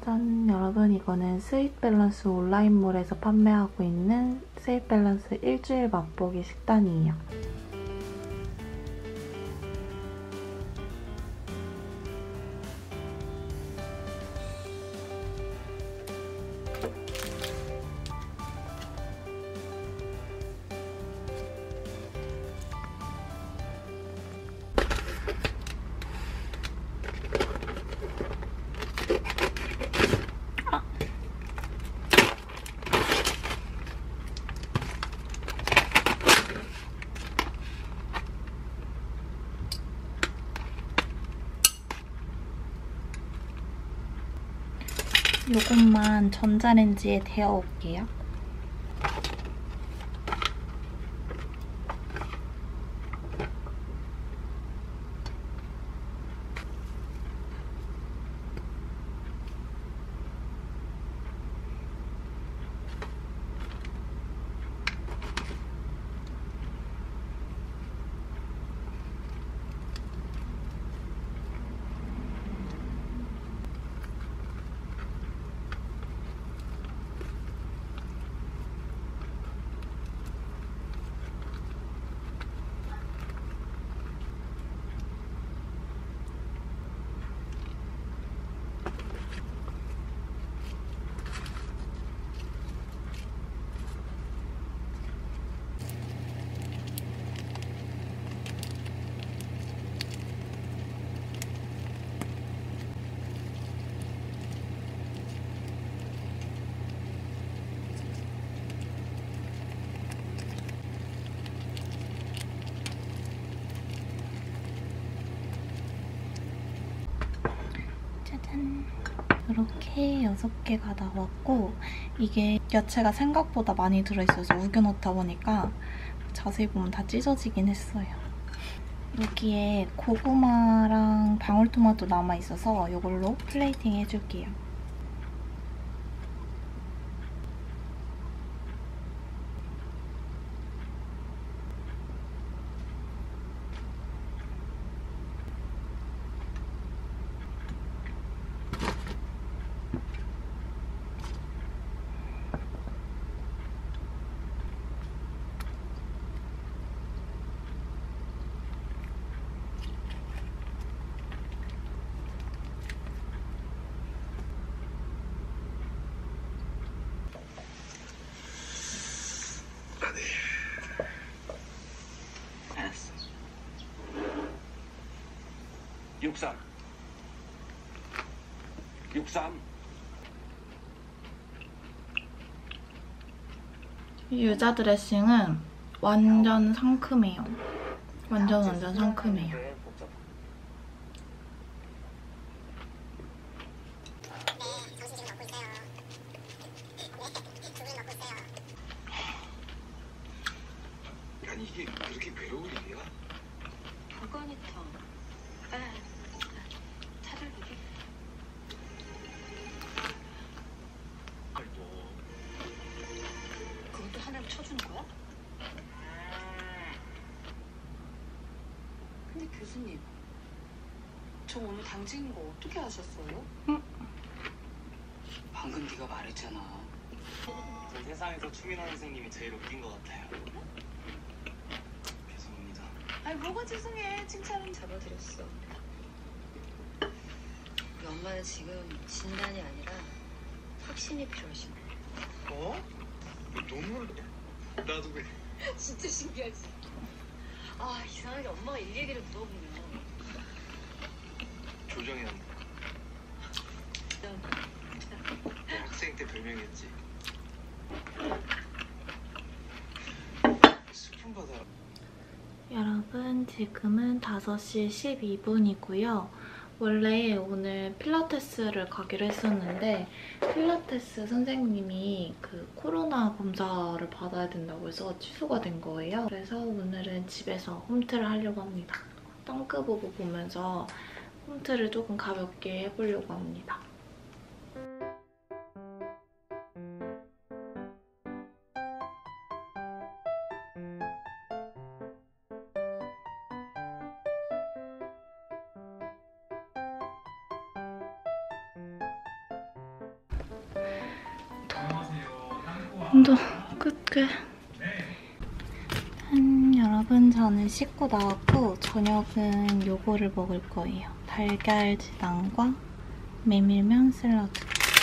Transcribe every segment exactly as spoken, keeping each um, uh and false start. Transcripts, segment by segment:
짜잔! 여러분, 이거는 스윗밸런스 온라인몰에서 판매하고 있는 스윗밸런스 일주일 맛보기 식단이에요. 요것만 전자레인지에 데워올게요. 짜잔! 이렇게 여섯 개가 나왔고, 이게 야채가 생각보다 많이 들어있어서 우겨넣다 보니까 자세히 보면 다 찢어지긴 했어요. 여기에 고구마랑 방울토마토 남아있어서 이걸로 플레이팅 해줄게요. 알았어. 육삼. 육삼. 이 유자 드레싱은 완전 상큼해요. 완전 완전 상큼해요. 아니 이게 그렇게 괴로울 일이야? 그거니까. 에, 차를 이게. 아이고. 그것도 하나를 쳐주는 거야? 근데 교수님, 저 오늘 당직인 거 어떻게 아셨어요? 응? 방금 네가 말했잖아. 전 세상에서 추민호 선생님이 제일 웃긴 것 같아요. 죄송합니다. 아니 뭐가 죄송해. 칭찬은 잡아드렸어. 우리 엄마는 지금 진단이 아니라 확신이 필요하시네. 어? 너무 나도 그래. 진짜 신기하지? 아 이상하게 엄마가 일 얘기를 물어보면 조정현. 내 학생 때 별명이었지. 스푼 받아. 여러분, 지금은 다섯 시 십이 분이고요. 원래 오늘 필라테스를 가기로 했었는데 필라테스 선생님이 그 코로나 검사를 받아야 된다고 해서 취소가 된 거예요. 그래서 오늘은 집에서 홈트를 하려고 합니다. 덩크보고 보면서 홈트를 조금 가볍게 해보려고 합니다. 좀 끝끝. 음, 여러분 저는 씻고 나왔고 저녁은 요거를 먹을 거예요. 달걀 지단과 메밀면 샐러드.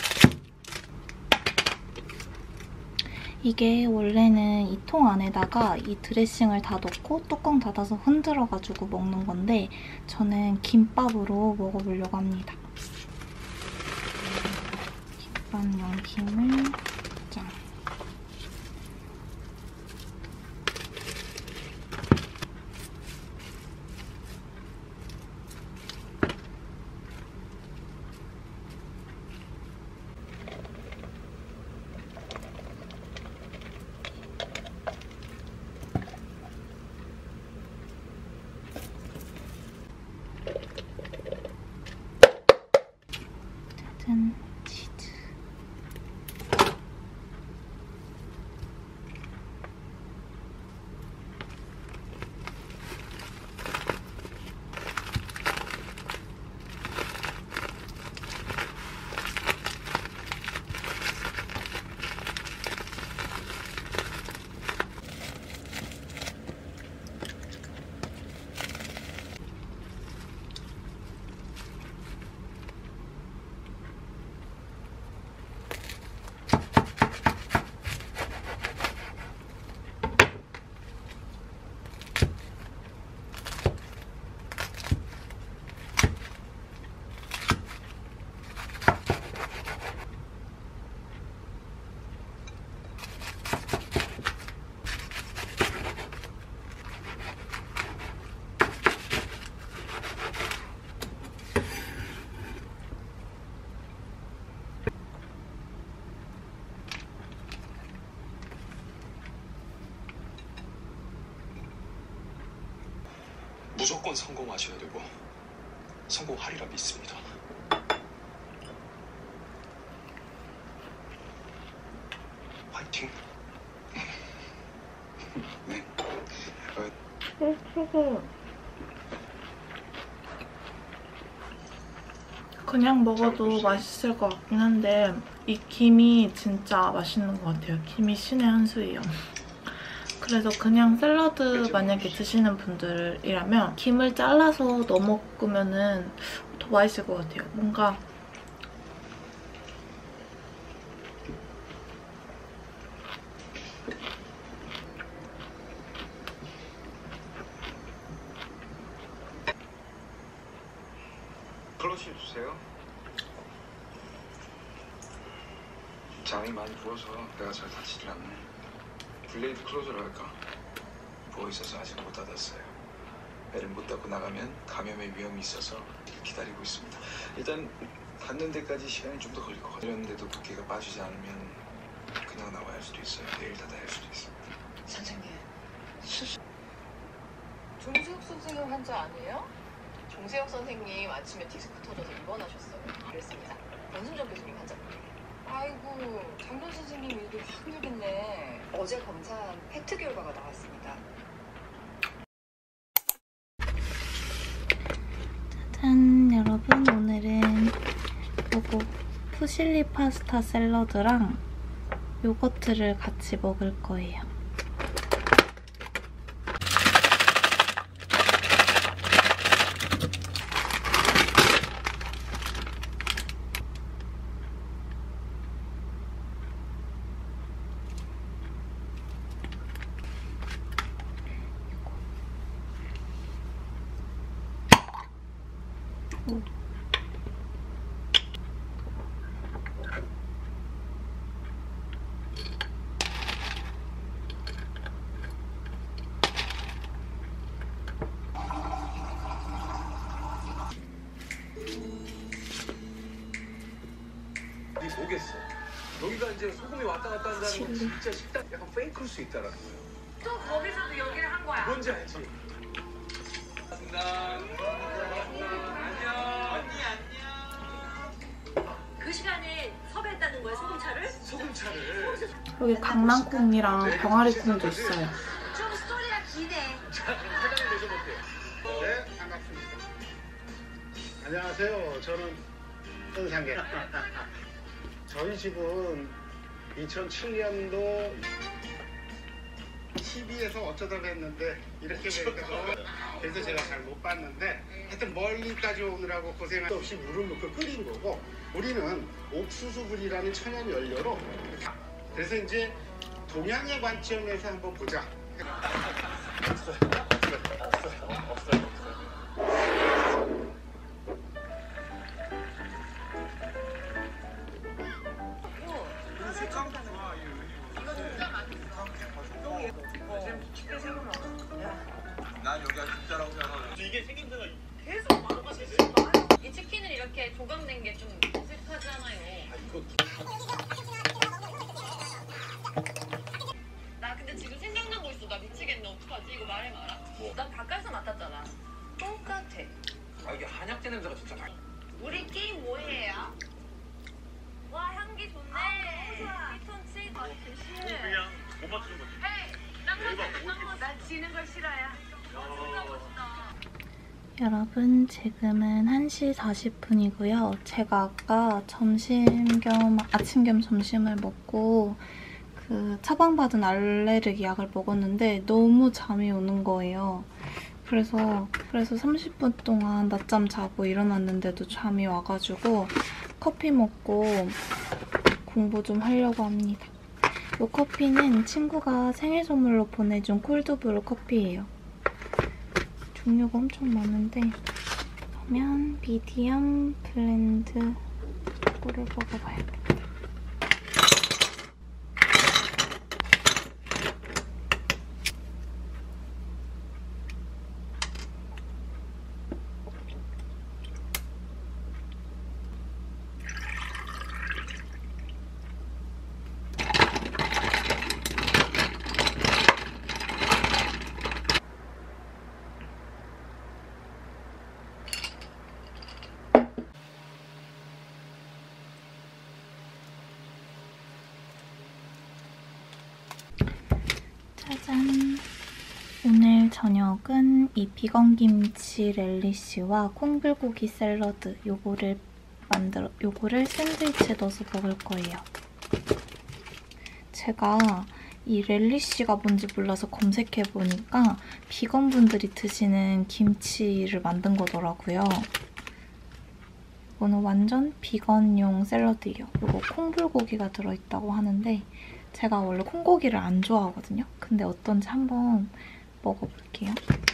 이게 원래는 이 통 안에다가 이 드레싱을 다 넣고 뚜껑 닫아서 흔들어가지고 먹는 건데 저는 김밥으로 먹어보려고 합니다. 김밥용 김을 짠. 짜잔, 치즈. 무조건 성공하셔야 되고 성공하리라 믿습니다. 화이팅. 네. 어, 그냥 먹어도 맛있을 것 같긴 한데 이 김이 진짜 맛있는 것 같아요. 김이 신의 한 수예요. 그래서 그냥 샐러드 만약에 드시는 분들이라면 김을 잘라서 넣어 먹으면 더 맛있을 것 같아요. 뭔가 클러치 주세요. 장이 많이 부어서 내가 잘 닫히질 않네. 블레이드 클로저를 할까? 부어 있어서 아직 못 닫았어요. 배를 못 닫고 나가면 감염의 위험이 있어서 기다리고 있습니다. 일단 닫는 데까지 시간이 좀 더 걸릴 것 같아요. 이런데도 붓기가 빠지지 않으면 그냥 나와야 할 수도 있어요. 내일 닫아야 할 수도 있습니다. 선생님, 수술. 종세혁 선생님 환자 아니에요? 종세혁 선생님 아침에 디스크 터져서 입원하셨어요. 그랬습니다. 권순정 교수님 환자분이에요. 아이고, 장전 선생님 일도 확 늘겠네. 어제 검사한 팩트 결과가 나왔습니다. 짠! 여러분 오늘은 요거 푸실리 파스타 샐러드랑 요거트를 같이 먹을 거예요. 오. 네 뭐겠어? 여기가 이제 소금이 왔다 갔다 한다는 건 진짜 식당 약간 페이크일 수 있다라는 거예요. 또 거기서도 여기를 한 거야. 뭔지 알지? 그 시간에 섭외했다는 거야, 소금차를? 소금차를. 여기 강낭콩이랑 병아리콩도 있어요. 좀 스토리가 기네. 자, 그럼 사장님 모셔볼게요. 네, 반갑습니다. 안녕하세요. 저는 현상계. 저희 집은 이천칠 년도 티비에서 어쩌다 뵀는데 이렇게 뵈서 그래서 제가 잘 못 봤는데 하여튼 멀리까지 오느라고 고생할 수 없이 물을 넣고 끓인 거고 우리는 옥수수불이라는 천연 연료로 그래서 이제 동양의 관점에서 한번 보자. 난 여기가 진짜라고 생각하고 이게 생긴 데가 계속 말아가지고 이 치킨을 이렇게 조각낸 게 좀 어색하잖아요. 나 근데 지금 생각난 거 있어. 나 미치겠네. 어떡하지? 이거 말해 마라. 뭐? 난 가까이서 맡았잖아. 똑같아. 아 이게 한약재 냄새가 진짜 많이 우리 게임 뭐 해요? 와 향기 좋네. 피톤치 다 드시. 그냥 못 맞추는 거지. 헤이, 난 지는 걸 싫어해. 진짜 멋있다. 여러분, 지금은 한 시 사십 분이고요. 제가 아까 점심 겸 아침 겸 점심을 먹고 그 처방받은 알레르기 약을 먹었는데 너무 잠이 오는 거예요. 그래서 그래서 삼십 분 동안 낮잠 자고 일어났는데도 잠이 와가지고 커피 먹고 공부 좀 하려고 합니다. 이 커피는 친구가 생일 선물로 보내준 콜드브루 커피예요. 종류가 엄청 많은데 그러면 미디엄 블렌드 이거를 먹어봐야겠다. 짜잔! 오늘 저녁은 이 비건 김치 렐리쉬와 콩불고기 샐러드 요거를 만들어 요거를 샌드위치에 넣어서 먹을 거예요. 제가 이 렐리쉬가 뭔지 몰라서 검색해보니까 비건분들이 드시는 김치를 만든 거더라고요. 이거는 완전 비건용 샐러드예요. 이거 콩불고기가 들어있다고 하는데 제가 원래 콩고기를 안 좋아하거든요. 근데 어떤지 한번 먹어볼게요.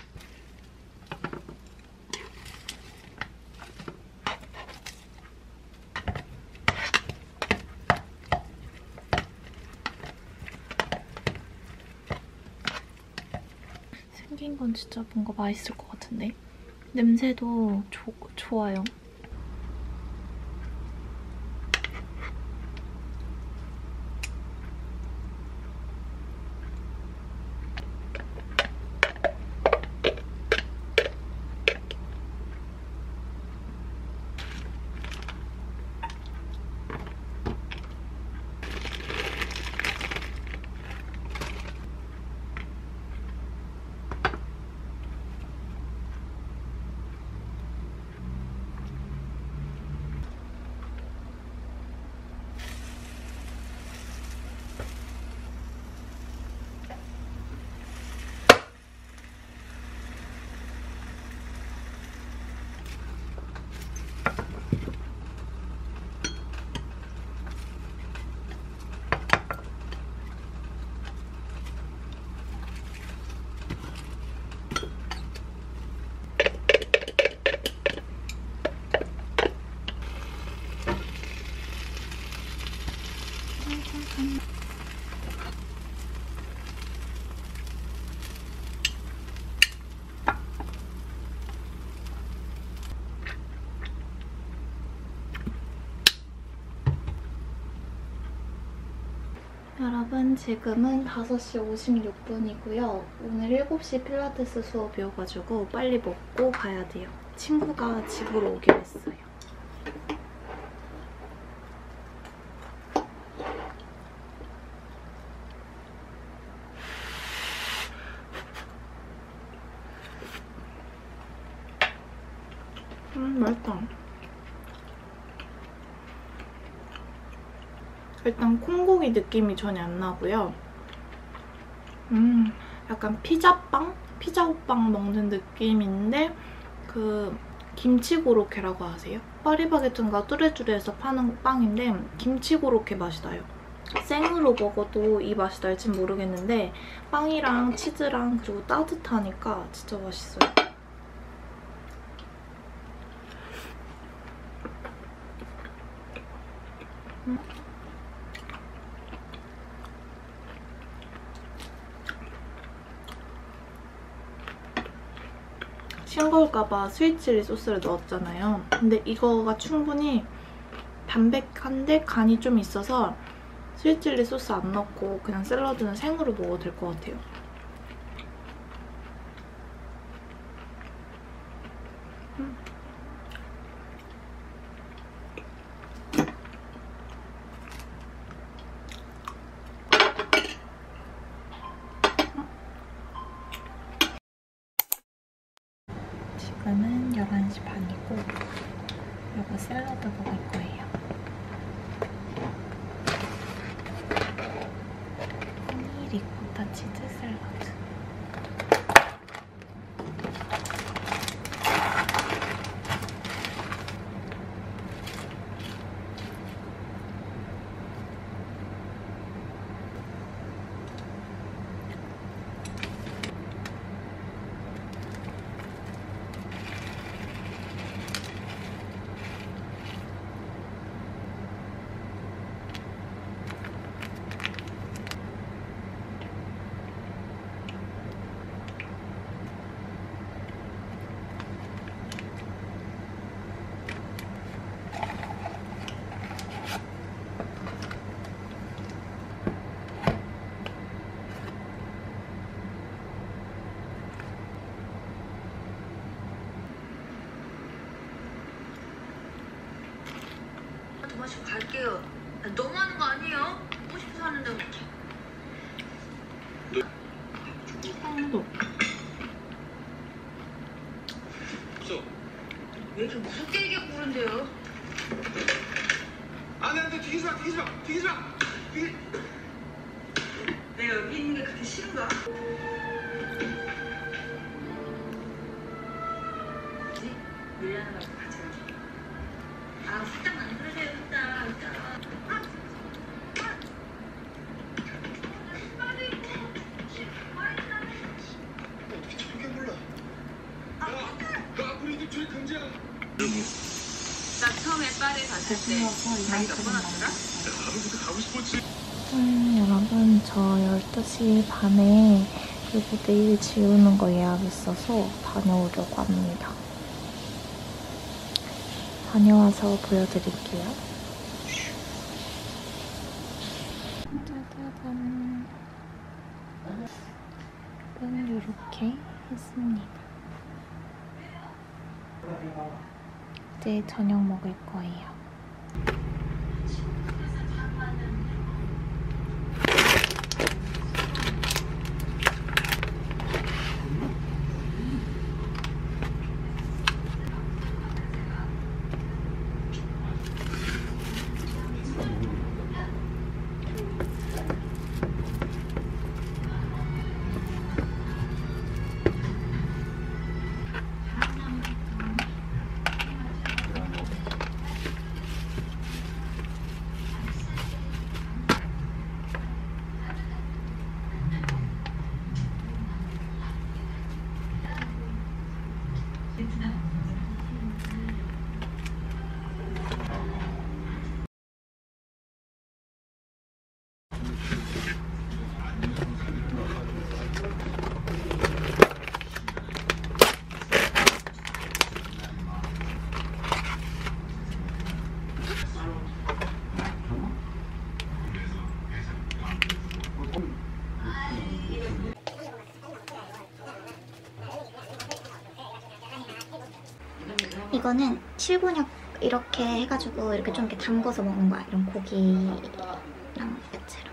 생긴 건 진짜 뭔가 맛있을 것 같은데? 냄새도 조, 좋아요. 여러분, 지금은 다섯 시 오십육 분이고요. 오늘 일곱 시 필라테스 수업이어가지고 빨리 먹고 가야 돼요. 친구가 집으로 오기로 했어요. 음, 맛있다. 일단 콩고기 느낌이 전혀 안 나고요. 음, 약간 피자빵? 피자호빵 먹는 느낌인데 그 김치고로케라고 아세요? 파리바게뜨인가 뚜레쥬르에서 파는 빵인데 김치고로케 맛이 나요. 생으로 먹어도 이 맛이 날진 모르겠는데 빵이랑 치즈랑 그리고 따뜻하니까 진짜 맛있어요. 음. 싱거울까봐 스윗칠리 소스를 넣었잖아요. 근데 이거가 충분히 담백한데 간이 좀 있어서 스윗칠리 소스 안 넣고 그냥 샐러드는 생으로 먹어도 될 것 같아요. 음. 지금은 열한 시 반이고 이거 샐러드 먹을 거예요. 허니 리코타 치즈 샐러드. 마시고 갈게요. 너무하는 거 아니에요? 먹고 싶어서 하는데. 빵도. 왜 이렇게 무섭게 얘기하고 그런데요? 안돼 안돼 튀기지 마 튀기지 마 튀기지 마 튀기. 내가 여기 있는 게 그렇게 싫은가? 뭐지? 밀려는 거 같이 가자. 아, 후딱 만들어줘요, 후딱. 후딱. 어떻게 저렇게 몰라? 나 우리도 제일 금지야. 나 처음에 파리 갔을 때 자기가 떠났더라? 나도 가고 싶었지. 음, 여러분 저 열두 시 반에 그리고 내일 지우는 거 예약 있어서 다녀오려고 합니다. 다녀와서 보여드릴게요. 짜자잔. 이건 이렇게 했습니다. 이제 저녁 먹을 거예요. 이거는 실곤약 이렇게 해가지고 이렇게 좀 이렇게 담궈서 먹는 거야. 이런 고기랑 야채랑.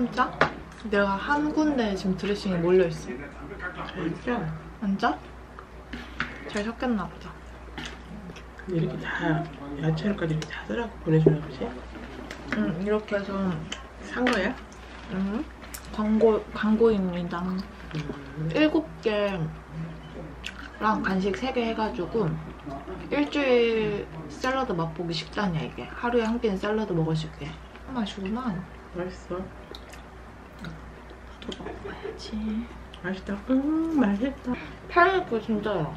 진짜? 내가 한 군데 지금 드레싱이 몰려있어. 진짜? 진짜? 잘 섞였나 보다. 이렇게 다 야채를까지 이렇게 다 썰어서 보내주나 보지? 응, 이렇게 해서 산 거야? 응? 광고, 광고입니다. 음. 일곱 개랑 간식 세 개 해가지고 일주일 샐러드 맛보기 식단이야 이게. 하루에 한 끼는 샐러드 먹을 수 있게. 맛이구나. 맛있어. 더 먹어야지. 맛있다. 음, 맛있다. 파인애플 진짜야.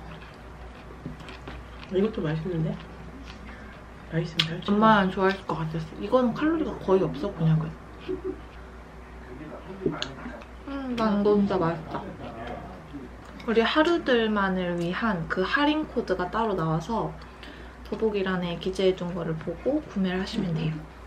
이것도 맛있는데? 맛있으면 잘 쳐. 엄마는 좋아했을 것 같았어. 이거는 칼로리가 거의 없어 그냥. 음, 난 이거 진짜 맛있다. 우리 하루들만을 위한 그 할인 코드가 따로 나와서 더보기란에 기재해둔 거를 보고 구매를 하시면 돼요.